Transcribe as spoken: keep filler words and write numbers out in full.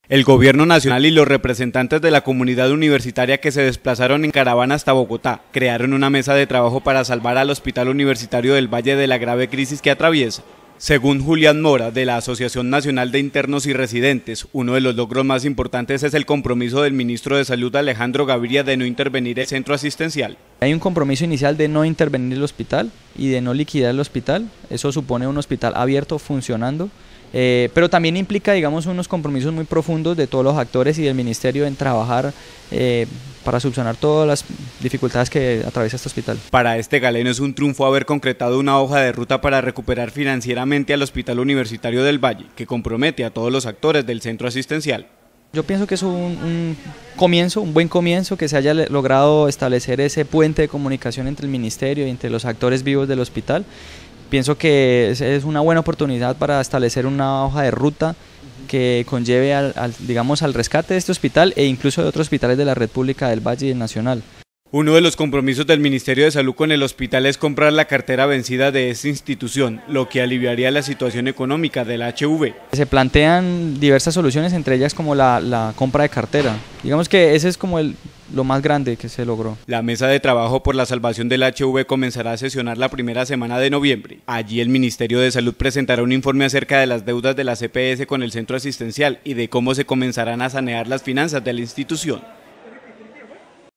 El gobierno nacional y los representantes de la comunidad universitaria que se desplazaron en caravana hasta Bogotá crearon una mesa de trabajo para salvar al Hospital Universitario del Valle de la grave crisis que atraviesa. Según Julián Mora, de la Asociación Nacional de Internos y Residentes, uno de los logros más importantes es el compromiso del ministro de Salud Alejandro Gaviria de no intervenir el centro asistencial. Hay un compromiso inicial de no intervenir el hospital y de no liquidar el hospital. Eso supone un hospital abierto, funcionando. Eh, pero también implica, digamos, unos compromisos muy profundos de todos los actores y del ministerio en trabajar eh, para subsanar todas las dificultades que atraviesa este hospital. Para este galeno es un triunfo haber concretado una hoja de ruta para recuperar financieramente al Hospital Universitario del Valle, que compromete a todos los actores del centro asistencial. Yo pienso que es un, un comienzo, un buen comienzo, que se haya logrado establecer ese puente de comunicación entre el ministerio y entre los actores vivos del hospital. Pienso que es una buena oportunidad para establecer una hoja de ruta que conlleve al, al, digamos, al rescate de este hospital e incluso de otros hospitales de la red pública del Valle y del Nacional. Uno de los compromisos del Ministerio de Salud con el hospital es comprar la cartera vencida de esta institución, lo que aliviaría la situación económica del H V. Se plantean diversas soluciones, entre ellas como la, la compra de cartera. Digamos que ese es como el, lo más grande que se logró. La mesa de trabajo por la salvación del H V comenzará a sesionar la primera semana de noviembre. Allí el Ministerio de Salud presentará un informe acerca de las deudas de la C P S con el centro asistencial y de cómo se comenzarán a sanear las finanzas de la institución.